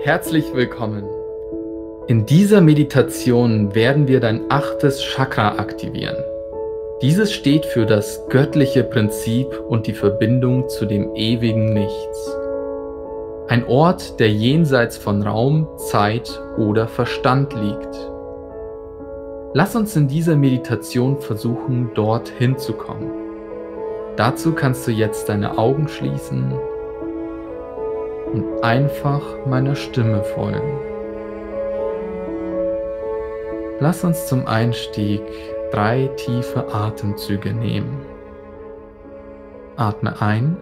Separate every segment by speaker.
Speaker 1: Herzlich willkommen. In dieser Meditation werden wir dein 8. Chakra aktivieren. Dieses steht für das göttliche Prinzip und die Verbindung zu dem ewigen Nichts. Ein Ort, der jenseits von Raum, Zeit oder Verstand liegt. Lass uns in dieser Meditation versuchen, dorthin zu kommen. Dazu kannst du jetzt deine Augen schließen und einfach meiner Stimme folgen. Lass uns zum Einstieg 3 tiefe Atemzüge nehmen. Atme ein,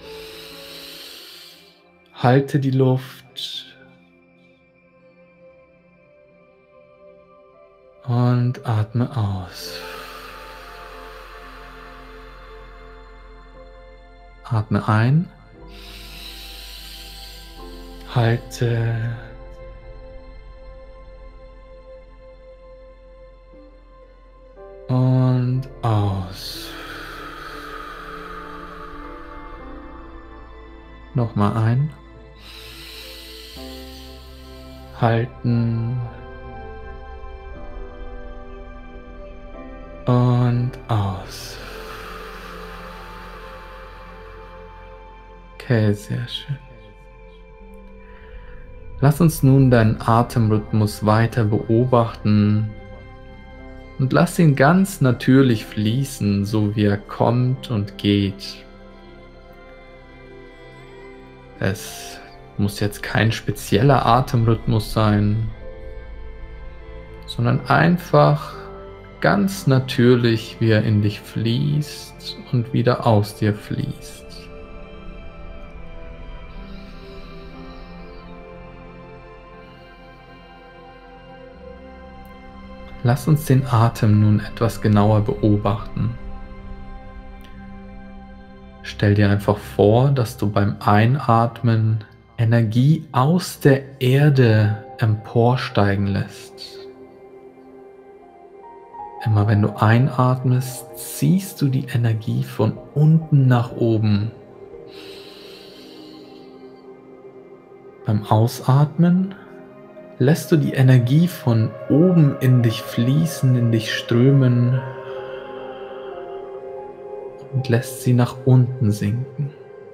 Speaker 1: halte die Luft und atme aus. Atme ein, halte und aus. Nochmal ein, halten und aus. Okay, sehr schön. Lass uns nun deinen Atemrhythmus weiter beobachten und lass ihn ganz natürlich fließen, so wie er kommt und geht. Es muss jetzt kein spezieller Atemrhythmus sein, sondern einfach ganz natürlich, wie er in dich fließt und wieder aus dir fließt. Lass uns den Atem nun etwas genauer beobachten. Stell dir einfach vor, dass du beim Einatmen Energie aus der Erde emporsteigen lässt. Immer wenn du einatmest, ziehst du die Energie von unten nach oben. Beim Ausatmen lässt du die Energie von oben in dich fließen, in dich strömen und lässt sie nach unten sinken.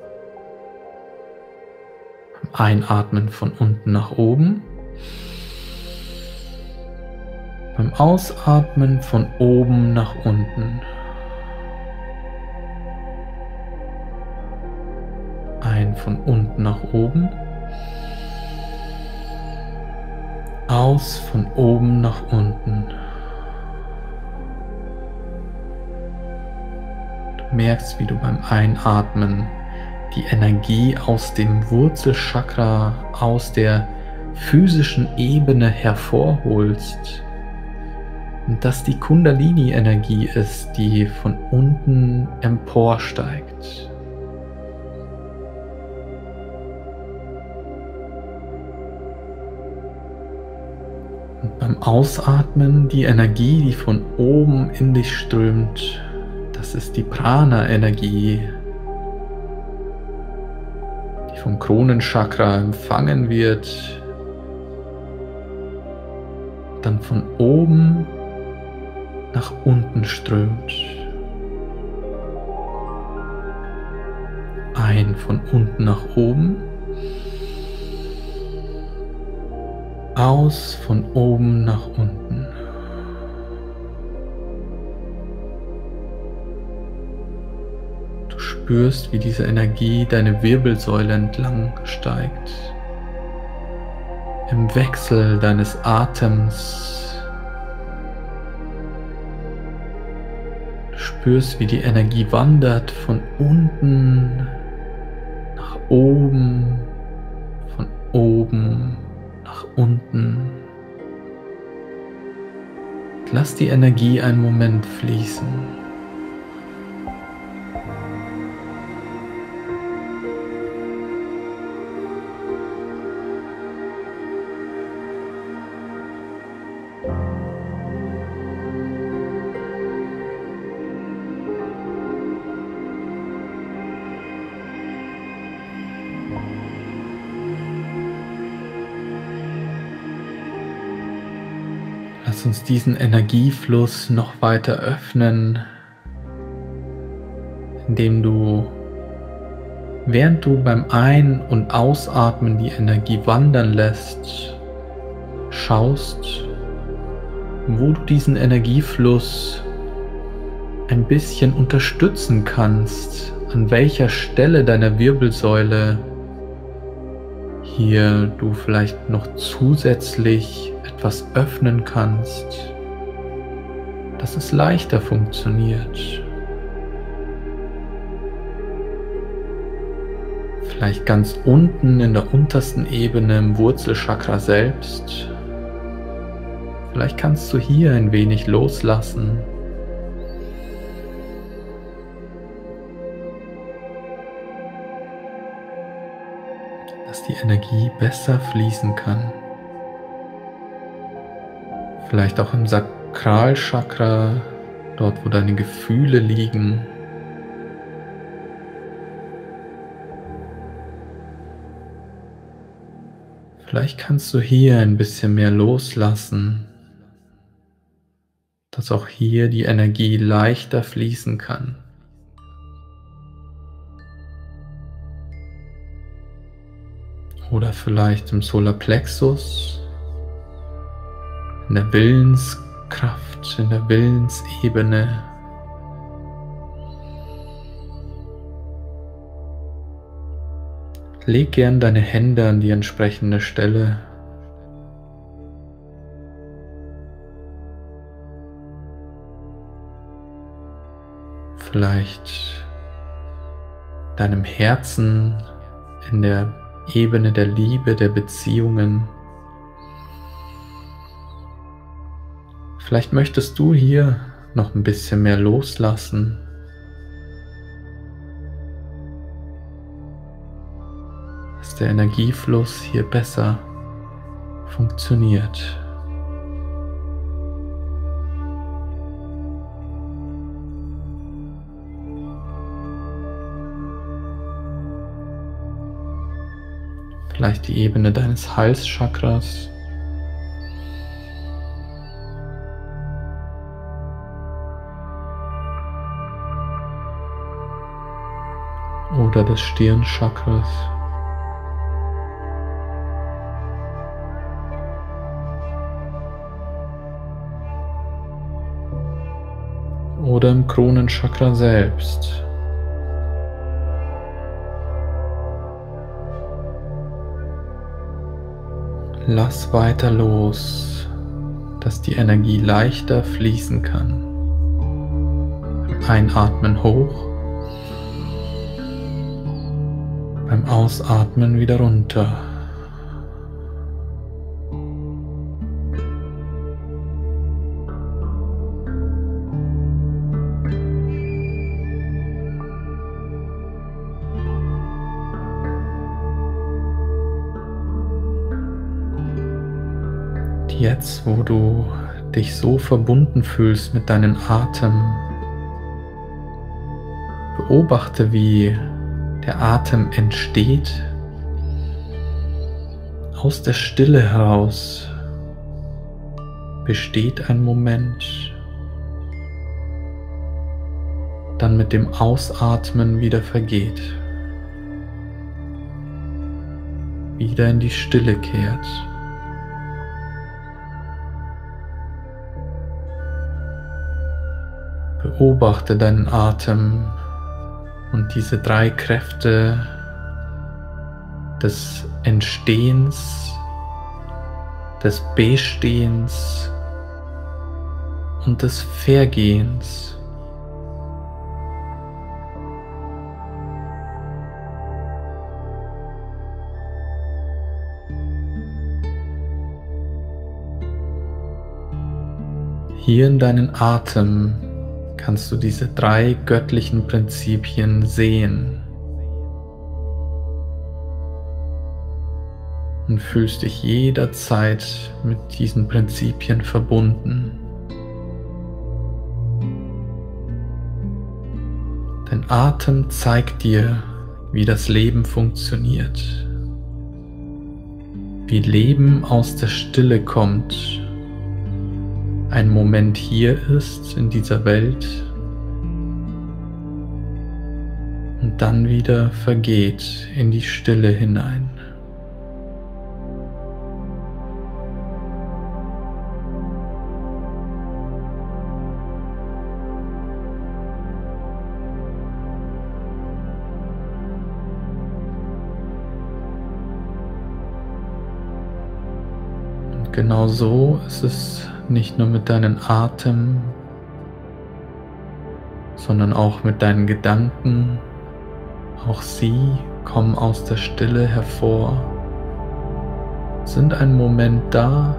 Speaker 1: Beim Einatmen von unten nach oben, beim Ausatmen von oben nach unten. Ein von unten nach oben, aus von oben nach unten. Du merkst, wie du beim Einatmen die Energie aus dem Wurzelchakra, aus der physischen Ebene hervorholst und dass die Kundalini-Energie ist, die von unten emporsteigt. Und beim Ausatmen die Energie, die von oben in dich strömt, das ist die Prana-Energie, die vom Kronenchakra empfangen wird, dann von oben nach unten strömt. Ein von unten nach oben, aus von oben nach unten. Du spürst, wie diese Energie deine Wirbelsäule entlang steigt. Im Wechsel deines Atems. Du spürst, wie die Energie wandert von unten nach oben, von oben nach unten. Lass die Energie einen Moment fließen. Lass uns diesen Energiefluss noch weiter öffnen, indem du, während du beim Ein- und Ausatmen die Energie wandern lässt, schaust, wo du diesen Energiefluss ein bisschen unterstützen kannst, an welcher Stelle deiner Wirbelsäule hier du vielleicht noch zusätzlich etwas öffnen kannst, dass es leichter funktioniert. Vielleicht ganz unten in der untersten Ebene im Wurzelchakra selbst. Vielleicht kannst du hier ein wenig loslassen. Dass die Energie besser fließen kann. Vielleicht auch im Sakralchakra, dort wo deine Gefühle liegen. Vielleicht kannst du hier ein bisschen mehr loslassen, dass auch hier die Energie leichter fließen kann. Oder vielleicht im Solarplexus, in der Willenskraft, in der Willensebene. Leg gern deine Hände an die entsprechende Stelle. Vielleicht deinem Herzen in der Ebene der Liebe, der Beziehungen. Vielleicht möchtest du hier noch ein bisschen mehr loslassen. Dass der Energiefluss hier besser funktioniert. Vielleicht die Ebene deines Halschakras. Oder des Stirnchakras. Oder im Kronenchakra selbst. Lass weiter los, dass die Energie leichter fließen kann. Beim Einatmen hoch, beim Ausatmen wieder runter. Jetzt, wo du dich so verbunden fühlst mit deinem Atem, beobachte, wie der Atem entsteht, aus der Stille heraus besteht ein Moment, dann mit dem Ausatmen wieder vergeht, wieder in die Stille kehrt. Beobachte deinen Atem und diese drei Kräfte des Entstehens, des Bestehens und des Vergehens. Hier in deinen Atem kannst du diese drei göttlichen Prinzipien sehen und fühlst dich jederzeit mit diesen Prinzipien verbunden. Dein Atem zeigt dir, wie das Leben funktioniert, wie Leben aus der Stille kommt, ein Moment hier ist in dieser Welt und dann wieder vergeht in die Stille hinein. Genau so ist es nicht nur mit deinem Atem, sondern auch mit deinen Gedanken. Auch sie kommen aus der Stille hervor, sind einen Moment da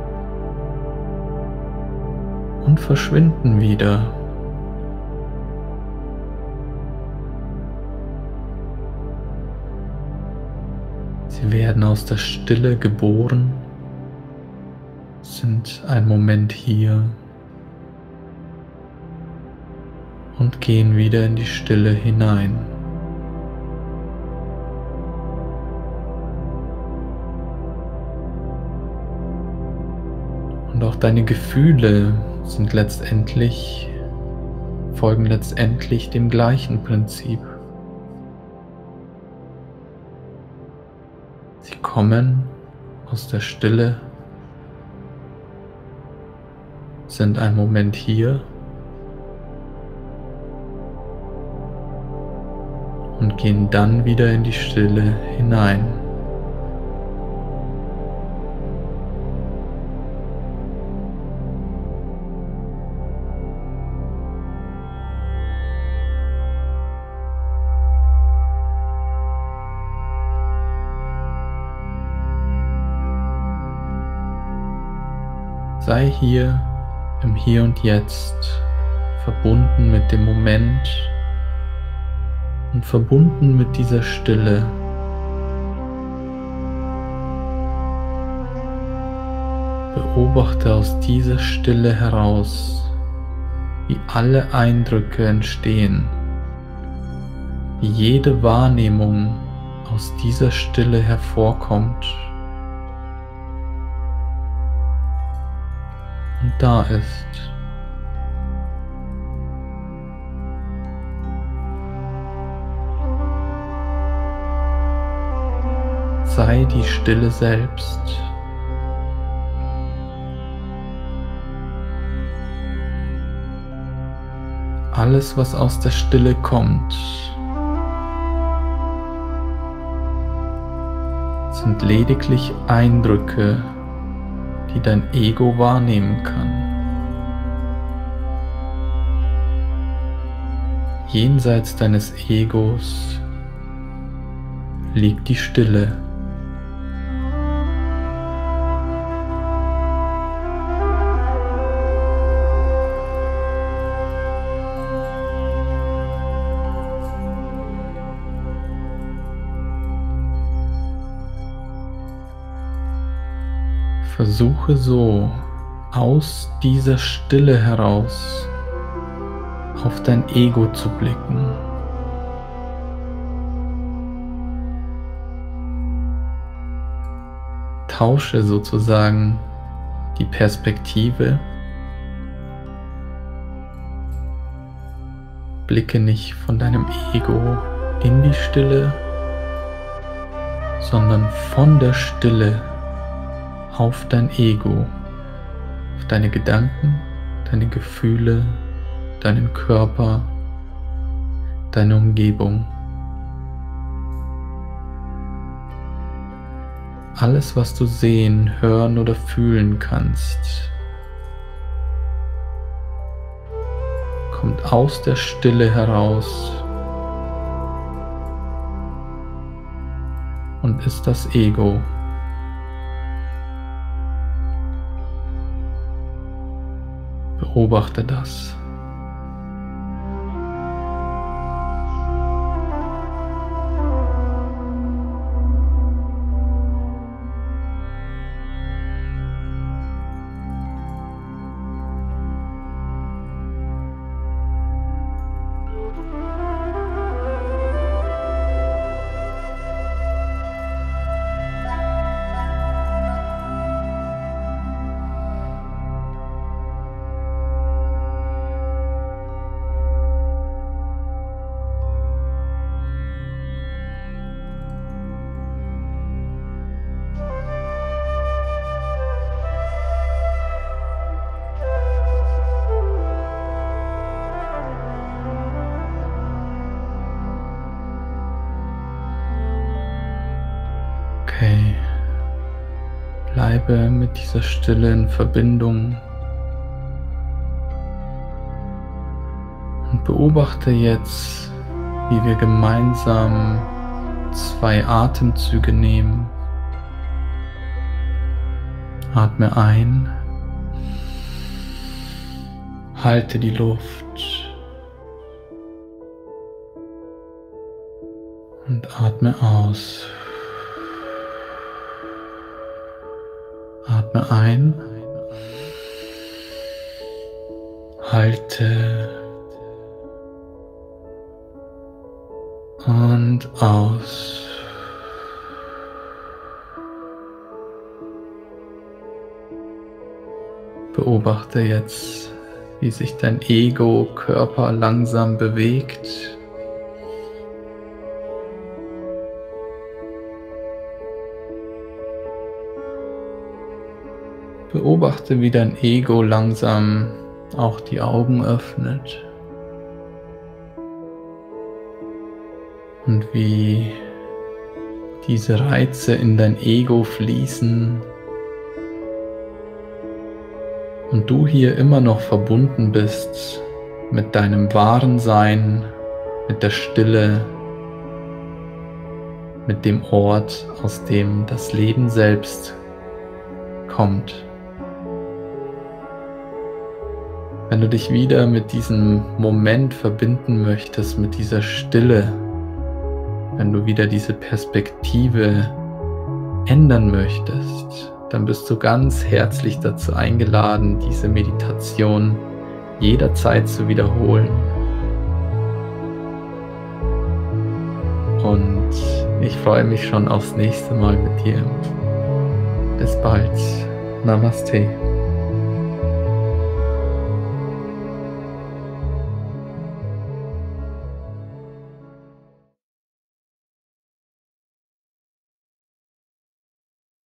Speaker 1: und verschwinden wieder. Sie werden aus der Stille geboren, sind einen Moment hier und gehen wieder in die Stille hinein. Und auch deine Gefühle folgen letztendlich dem gleichen Prinzip. Sie kommen aus der Stille, sind einen Moment hier und gehen dann wieder in die Stille hinein. Sei hier im Hier und Jetzt, verbunden mit dem Moment und verbunden mit dieser Stille. Beobachte aus dieser Stille heraus, wie alle Eindrücke entstehen, wie jede Wahrnehmung aus dieser Stille hervorkommt und da ist. Sei die Stille selbst. Alles, was aus der Stille kommt, sind lediglich Eindrücke, die dein Ego wahrnehmen kann. Jenseits deines Egos liegt die Stille. Versuche so aus dieser Stille heraus auf dein Ego zu blicken. Tausche sozusagen die Perspektive. Blicke nicht von deinem Ego in die Stille, sondern von der Stille auf dein Ego, auf deine Gedanken, deine Gefühle, deinen Körper, deine Umgebung. Alles, was du sehen, hören oder fühlen kannst, kommt aus der Stille heraus und ist das Ego. Beobachte das. Okay. Bleibe mit dieser Stille in Verbindung und beobachte jetzt, wie wir gemeinsam 2 Atemzüge nehmen. Atme ein, halte die Luft und atme aus. Atme ein, halte und aus. Beobachte jetzt, wie sich dein Ego-Körper langsam bewegt. Beobachte, wie dein Ego langsam auch die Augen öffnet und wie diese Reize in dein Ego fließen und du hier immer noch verbunden bist mit deinem wahren Sein, mit der Stille, mit dem Ort, aus dem das Leben selbst kommt. Wenn du dich wieder mit diesem Moment verbinden möchtest, mit dieser Stille, wenn du wieder diese Perspektive ändern möchtest, dann bist du ganz herzlich dazu eingeladen, diese Meditation jederzeit zu wiederholen. Und ich freue mich schon aufs nächste Mal mit dir. Bis bald. Namaste.